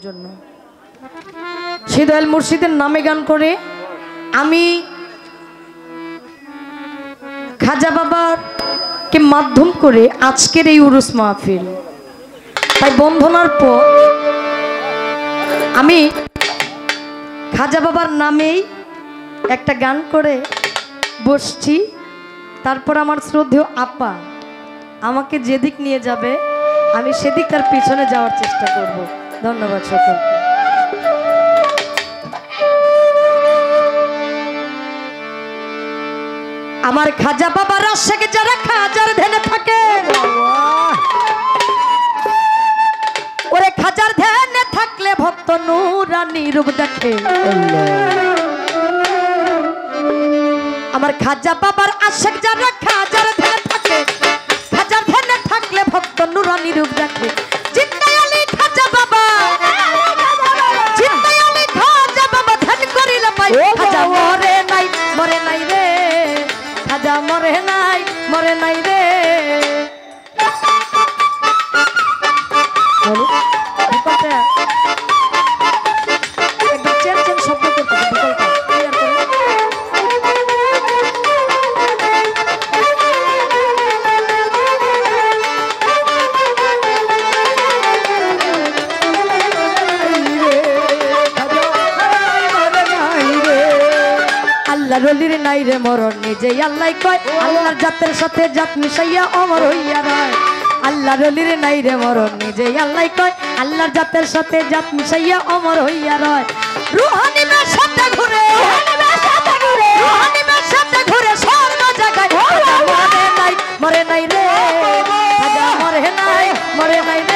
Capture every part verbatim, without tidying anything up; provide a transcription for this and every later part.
জন্য সিদয়াল মুর্শিদের নামে গান করে আমি খাজা বাবার কে মাধ্যম করে আজকের এই উরুস মাহফিল তাই বন্ধনার পর আমি খাজা বাবার নামেই একটা গান করে বসছি। তারপর আমার শ্রদ্ধেয় আপা আমাকে যেদিক নিয়ে যাবে আমি সেদিক তার পিছনে যাওয়ার চেষ্টা করব। ধন্যবাদ সকলকে। আমার খাজা বাবার আশেকে যারা খাজার ধ্যানে থাকে ওরে খাজার ধ্যানে থাকলে ভক্ত নূরানী রূপ দেখে। আমার খাজা বাবার আশেক যারা খাজার ধ্যানে থাকে খাজার ধ্যানে থাকলে ভক্ত নূরানী রূপ দেখে। জিন্দাই আলী খাজা বাবা জিন্দাই আলী খাজা বাবা ধ্যান করিলে পাই খাজা মরে নাই মরে নাই রে খাজা মরে নাই মরে নাই রে। রলির নাই রে মরণ নিজে আল্লাহ কয় আল্লাহর জাতের সাথে জাত মিশাইয়া অমর হইয়া রয়। আল্লাহ রলির নাই রে মরণ নিজে আল্লাহ কয় আল্লাহর জাতের সাথে জাত মিশাইয়া অমর হইয়া রয়। রুহানি মের সাথে ঘুরে রুহানি মের সাথে ঘুরে স্বর্গ জায়গায় মরে নাই মরে নাই রে খাজা মরে নাই মরে নাই রে।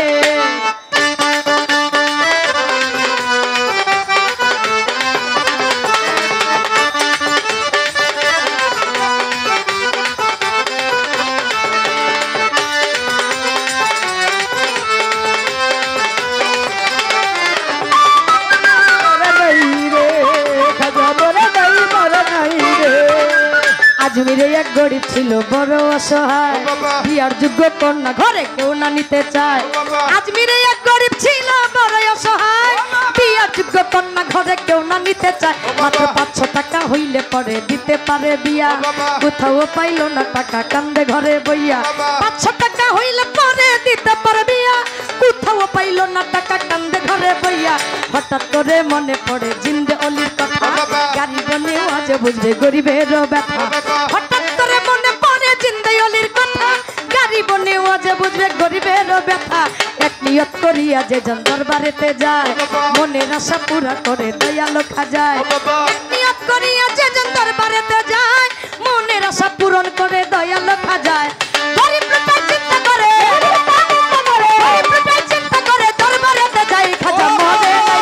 আজমিরে এক গরিব ছিল বড় অসহায় বিয়ার যোগ্য কন্যা ঘরে কেউ না নিতে চায়। আজমিরে এক গরিব ছিল বড় অসহায় বিয়ার যোগ্য কন্যা ঘরে কেউ না নিতে চায়। মাত্র পাঁচশো টাকা হইলে পরে দিতে পারে বিয়া কোথাও পাইল না টাকা কান্দে ঘরে বইয়া। পাঁচশো টাকা হইলে পরে দিতে পারে বিয়া কোথাও পাইল না টাকা কান্দে ঘরে বইয়া। হঠাৎ করে মনে পড়ে জিন্দে অলির কথা গাড়ি বনে আজ বুঝবে গরিবের ব্যথা। হঠাৎ করে মনে পড়ে জিন্দে অলির কথা গাড়ি বনে আজ বুঝবে গরিবের ব্যথা। এক নিয়ত করিয়া যে জন দরবারেতে যায় মনের আশা পুরা করে দয়ালো খাজায়। এক নিয়ত করিয়া যে জন দরবারেতে যায় মনের আশা পূরণ করে দয়ালো খাজায়। গরিব লোকটা চিন্তা করে গরিব লোকটা চিন্তা করে দরবারেতে যায় খাজা মরে নাই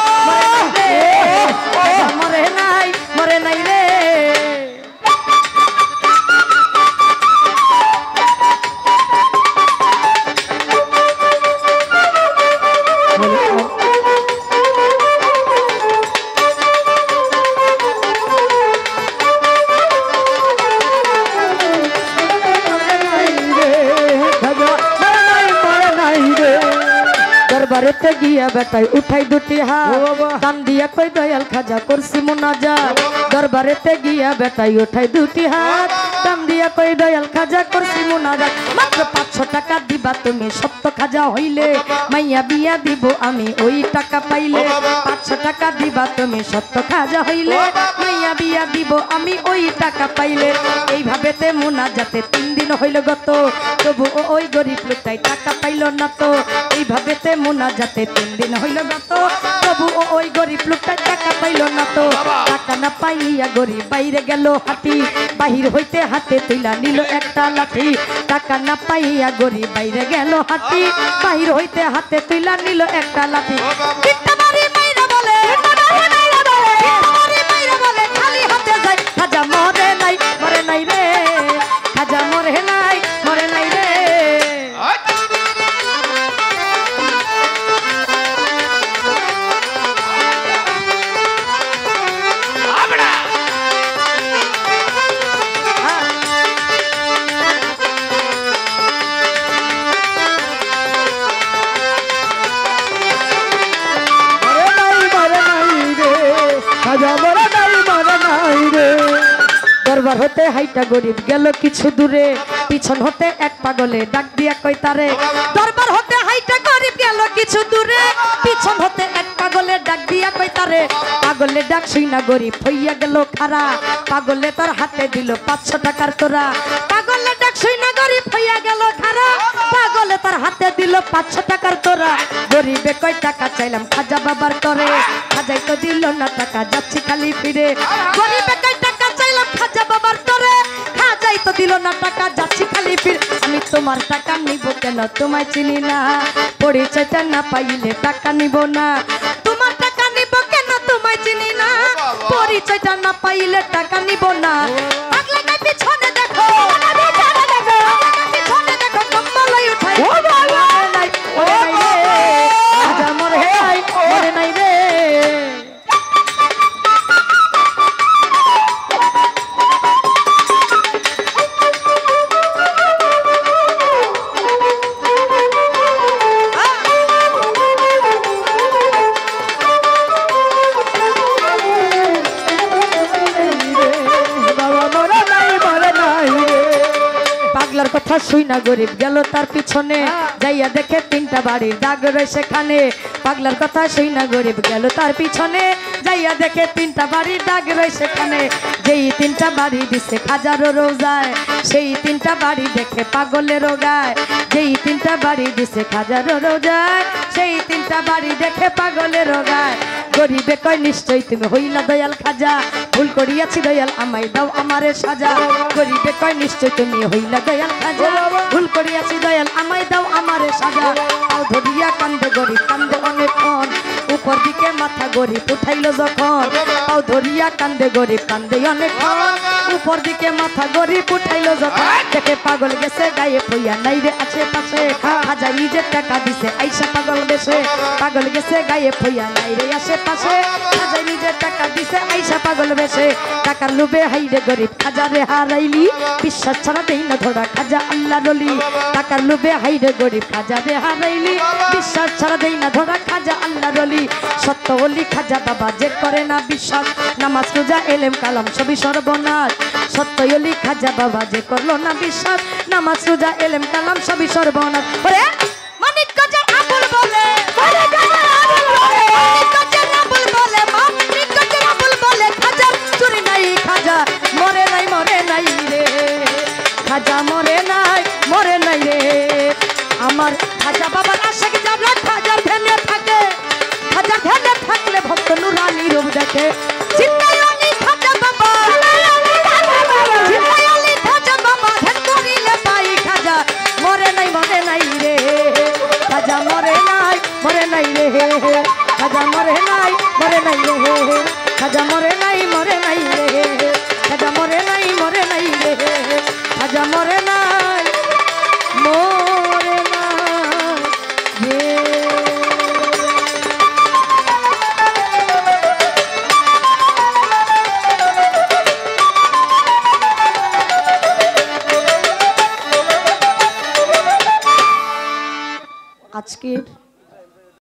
মরে নাই মরে নাই রে। দরবারেতে গিয়া বেটাই উঠাই দুটি হাত কান দিয়া কই দয়াল খাজা করছি মুনাজাত। দরবারেতে গিয়া বেটাই উঠাই দুটি হাত কান দিয়া কই দয়াল খাজা করছি মুনাজাত। মাত্র পাঁচশো টাকা দিবা তুমি সত্য খাজা হইলে মাইয়া বিয়া দিব আমি ওই টাকা পাইলে। পাঁচশো টাকা দিবা তুমি সত্য খাজা হইলে মাইয়া বিয়া দিব আমি ওই টাকা পাইলে। এইভাবেতে মুনাজাতে তিন দিন হইল গত তবু ওই গরিব লোকটাই টাকা পাইল না তো। এইভাবেতে মুনাজাতে তিন দিন হইল গত তবু ওই গরিব লোকটা টাকা পাইল না তো। টাকা না পাইয়া গরিব বাইরে গেল হাঁটি বাহির হইতে হাতে তুইলা নিল একটা লাঠি। টাকা না পাইয়া গরিব বাইরে গেল হাঁটি বাহির হইতে হাতে তুইলা নিল একটা লাঠি। খালি হাতে যায় খাজা মরে নাই মরে নাই রে খাজা মরে নাই মরে নাই রে। দরবার হতে হাইটা গরিব গেল কিছু দূরে পিছন হতে এক পাগলে ডাক দিয়া কই তারে দরবার হতে হাইটা গরিব গেল কিছু দূরে পিছন হতে এক পাগলে ডাক দিয়া কই তারে পাগলে ডাক শুই না গরিব হইয়া গেল খারা পাগলে তার হাতে দিল পাঁচশো টাকার তোরা পাগলে ডাক শুই না গরিব হইয়া গেল খারা পাগলে তার হাতে দিল পাঁচশো টাকার তোরা গরিবে কয় টাকা চাইলাম খাজা বাবার করে খাজাই তো দিল না টাকা যাচ্ছি খালি ফিরে গরিবে কয় টাকা চাইলাম খাজা বাবার করে খাজাই তো দিল না টাকা যাচ্ছি খালি ফিরে আমি তোমার টাকা নিব কেন তোমায় চিনি না পরিচয়টা না পাইলে টাকা নিব না তোমার টাকা নিব কেন তোমায় চিনি না পরিচয়টা না পাইলে টাকা নিব না পাগলা নাই পিছনে দেখো পিছনে দেখো কম্বলাই উঠাই মরে নাই মরে নাই রে খাজা মরে নাই মরে নাই রে কথা শুই না গরিব গেল তার পিছনে যাইয়া দেখে তিনটা বাড়ির দাগ রয়েছে সেখানে পাগলার কথা শুই না গরিব গেল তার পিছনে যাইয়া দেখে তিনটা বাড়ির দাগ রয়েছে সেখানে যেই তিনটা বাড়ি দিছে খাজারও রোজায় সেই তিনটা বাড়ি দেখে পাগলের রোগায় যেই তিনটা বাড়ি দিছে খাজারও রোজায় সেই তিনটা বাড়ি দেখে পাগলের রোগায় গরিবে কয় নিশ্চয়ই তুমি হইলা দয়াল খাজা ভুল করিয়াছি দয়াল আমায় দাও আমারে সাজা গরিবে কয় নিশ্চয় তুমি হইলা দয়াল খাজা ভুল করিয়াছি দয়াল আমায় দাও আমারে সাজা পাও ধরিয়া কান্দে গরিব কান্দে অনেকক্ষণ উপর দিকে মাথা গরিব উঠাইল যখন পাও ধরিয়া কান্দে গরিব কান্দে অনেকক্ষণ উপর দিকে মাথা গরিব উঠাইল যখন দেখে পাগল গেছে গায়ে পইয়া নাই রে আশেপাশে খাজা নিজের টাকা দিছে আইসা পাগল বেশে পাগল গেছে গায়ে পইয়া নাই রে আশেপাশে খাজা নিজের টাকা দিছে আইসা পাগল বেশে টাকার লোভে হাইরে গরিব খাজারে হারাইলি বিশ্বাস ছাড়া দেই না ধরা খাজা আল্লাহ রলি টাকার লোভে হাইরে গরিব খাজারে হারাইলি বিশ্বাস ছাড়া দেই না ধরা খাজা আল্লাহ রলি সত্য বলি খাজা বাবা যে করে না বিশ্বাস নামাজ রোজা এলেম কালাম সবই সর্বনাশ সত্য বলি খাজা বাবা যে করলো না বিশ্বাস নামাজ রোজা এলেম কালাম সবই সর্বনাশ ওরে মানিক কাজার আবুল বলে মানিক কাজার আবুল বলে মানিক কাজার আবুল বলে মানিক কাজার আবুল বলে খাজা চুরি নাই খাজা মরে নাই মরে নাই রে খাজা মরে নাই মরে নাই রে আমার খাজা বাবার আশাকে যাবলা খাজার ধ্যানে থাকে খাজা ধ্যানে থাকলে ভক্ত নুরানি রূপ দেখে চিন্তায় আনি খাজা বাবা চিন্তায় আনি খাজা বাবা ধ্যান করিলে পাই খাজা মরে নাই মরে নাই রে খাজা মরে নাই মরে নাই রে খাজা মরে নাই মরে নাই রে খাজা মরে নাই মরে নাই রে খাজা মরে নাই মরে নাই রে খাজা মরে নাই মরে নাই রে আজকের